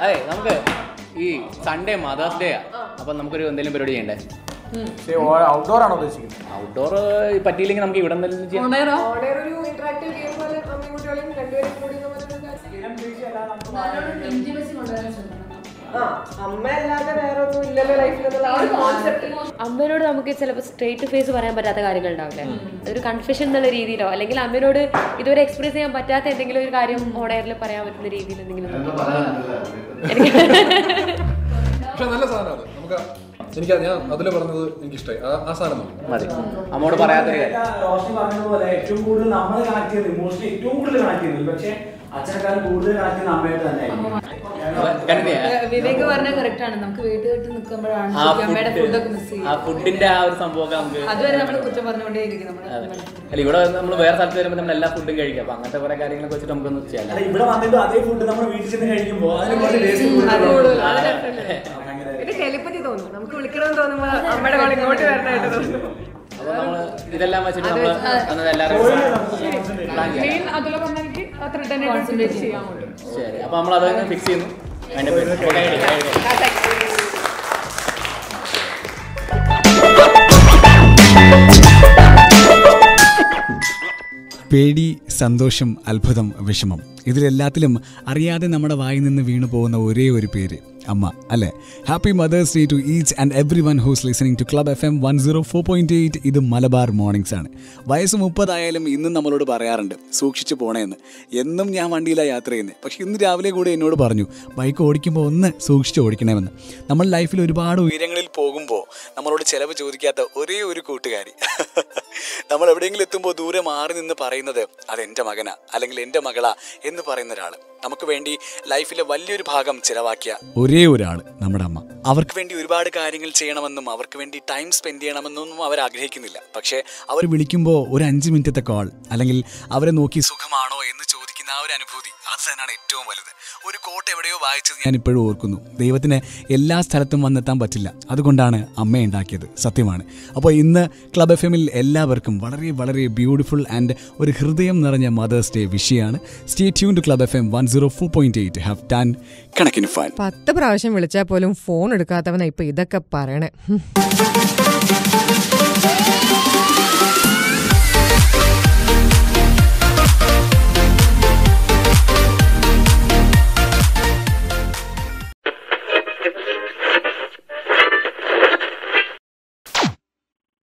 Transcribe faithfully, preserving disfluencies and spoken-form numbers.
അതെ നമുക്ക് ഈ സൺഡേ മദേഴ്സ് ഡേ അപ്പൊ നമുക്കൊരു എന്തെങ്കിലും പരിപാടി ചെയ്യണ്ടേ? ഔട്ട്ഡോർ ആണോ ഉദ്ദേശിക്കുന്നത്? ഔട്ട്ഡോർ പറ്റിയില്ലെങ്കിൽ നമുക്ക് ഇവിടെ എന്തെങ്കിലും ചെയ്യാം. അമ്മയോട് നമുക്ക് ചിലപ്പോൾ സ്ട്രേറ്റ് ഫേസ് പറയാൻ പറ്റാത്ത കാര്യങ്ങൾ ഉണ്ടാവില്ലേ, ഒരു കൺഫ്യൂഷൻ എന്നുള്ള രീതിയിലോ അല്ലെങ്കിൽ അമ്മയോട് ഇതുവരെ എക്സ്പ്രസ് ചെയ്യാൻ പറ്റാത്ത എന്തെങ്കിലും ഒരു കാര്യം ഓണയറിൽ പറയാൻ പറ്റുന്ന രീതിയിൽ എന്തെങ്കിലും. പക്ഷെ നല്ല സാധനമാണ്. നമുക്ക് എനിക്ക് ഞാൻ അതിൽ പറഞ്ഞത് എനിക്ക് ഇഷ്ടമായി. ആ സാധനം മതി. അമ്മോട് പറയാത്തൊരു കാര്യം റോഷനി പറഞ്ഞതുപോലെ ഏറ്റവും കൂടുതൽ നമ്മൾ കണക്ട് ചെയ്ത് ഇമോഷണലി ഏറ്റവും കൂടുതൽ കണക്ട് ചെയ്യുന്നത് പക്ഷേ അച്ഛനെക്കാളും കൂടുതൽ കണക്ട് ചെയ്യുന്ന അമ്മയായിട്ട് തന്നെ. വിവേക് പറഞ്ഞാൽ കറക്റ്റ് ആണ്. നമുക്ക് വീട്ടിൽ വിട്ട് നിൽക്കുമ്പോഴാണ് അമ്മയുടെ ഫുഡൊക്കെ മിസ് ചെയ്യുക. ആ ഫുഡിന്റെ ആ ഒരു സംഭവമൊക്കെ നമുക്ക് അതുവരെ നമ്മൾ കുറ്റം പറഞ്ഞുകൊണ്ടേയിരിക്കും. അല്ല ഇവിടെ നമ്മൾ വേറെ സ്ഥലത്ത് വരുമ്പോൾ നമ്മൾ എല്ലാ ഫുഡും കഴിക്കാം. അപ്പൊ അങ്ങനത്തെ കുറെ കാര്യങ്ങളൊക്കെ വെച്ചിട്ട് നമുക്കൊന്ന് ചെയ്യാം. ഇവിടെ വന്നിട്ട് അതേ ഫുഡ് നമ്മൾ വീട്ടിൽ ചെന്ന് കഴിക്കുമ്പോൾ ടെലിപ്പതി തോന്നും. നമുക്ക് വിളിക്കണമെന്ന് തോന്നുമ്പോൾ അമ്മയുടെ കോൾ ഇങ്ങോട്ട് വരണമായിട്ട് തോന്നും. അപ്പൊ നമ്മള് ഇതെല്ലാം വെച്ചിട്ട് നമ്മള് ശരി. അപ്പൊ നമ്മൾ അത് ഫിക്സ് ചെയ്യുന്നു. പേടി, സന്തോഷം, അത്ഭുതം, വിഷമം, ഇതിലെല്ലാത്തിലും അറിയാതെ നമ്മുടെ വായിൽ നിന്ന് വീണു പോകുന്ന ഒരേ ഒരു പേര് അമ്മ, അല്ലേ? Happy mother's day to each and every one who's listening to club F M one zero four point eight. ഇത് മലബാർ മോർണിംഗ്സ് ആണ്. വയസ്സ് മുപ്പതായാലും ഇന്നും നമ്മളോട് പറയാറുണ്ട് സൂക്ഷിച്ചു പോണേന്ന്. എന്നും ഞാൻ വണ്ടിയിലാണ് യാത്ര ചെയ്യുന്നത്. പക്ഷേ ഇന്ന് രാവിലെ കൂടെ എന്നോട് പറഞ്ഞു ബൈക്ക് ഓടിക്കുമ്പോൾ ഒന്ന് സൂക്ഷിച്ച് ഓടിക്കണമെന്ന്. നമ്മൾ ലൈഫിൽ ഒരുപാട് ഉയരങ്ങളിൽ പോകുമ്പോൾ നമ്മളോട് ചിലവ് ചോദിക്കാത്ത ഒരേ ഒരു കൂട്ടുകാരി. നമ്മൾ എവിടെയെങ്കിലും എത്തുമ്പോൾ ദൂരെ മാറി നിന്ന് പറയുന്നത് അതെൻ്റെ മകനാ അല്ലെങ്കിൽ എൻ്റെ മകളാ എന്ന് പറയുന്ന ഒരാൾ. നമുക്ക് വേണ്ടി ലൈഫിലെ വലിയൊരു ഭാഗം ചിലവാക്കിയ ഒരേ ഒരാൾ നമ്മുടെ അമ്മ. അവർക്ക് വേണ്ടി ഒരുപാട് കാര്യങ്ങൾ ചെയ്യണമെന്നും അവർക്ക് വേണ്ടി ടൈം സ്പെൻഡ് ചെയ്യണമെന്നൊന്നും അവർ ആഗ്രഹിക്കുന്നില്ല. പക്ഷേ അവർ വിളിക്കുമ്പോൾ ഒരു അഞ്ച് മിനിറ്റത്തെ കോൾ അല്ലെങ്കിൽ അവരെ നോക്കി സുഖമാണോ എന്ന് ചോദിക്കുന്ന ആ ഒരു അനുഭൂതി, അത് തന്നെയാണ് ഏറ്റവും വലുത്. ഒരു കോട്ട് എവിടെയോ വായിച്ചത് ഞാൻ ഇപ്പോഴും ഓർക്കുന്നു. ദൈവത്തിന് എല്ലാ സ്ഥലത്തും വന്നെത്താൻ പറ്റില്ല, അതുകൊണ്ടാണ് അമ്മ ഉണ്ടാക്കിയത്. സത്യമാണ്. അപ്പോൾ ഇന്ന് ക്ലബ് എഫ് എമ്മിൽ എല്ലാവർക്കും വളരെ വളരെ ബ്യൂട്ടിഫുൾ ആൻഡ് ഒരു ഹൃദയം നിറഞ്ഞ മദേഴ്സ് ഡേ വിഷയമാണ്. Stay tune to club F M one zero four point eight. Have done കണക്കിന് ഫൺ. പത്ത് പ്രാവശ്യം വിളിച്ചാൽ പോലും ഫോൺ എടുക്കാത്തവനാ ഇപ്പൊ ഇതൊക്കെ പറയണേ.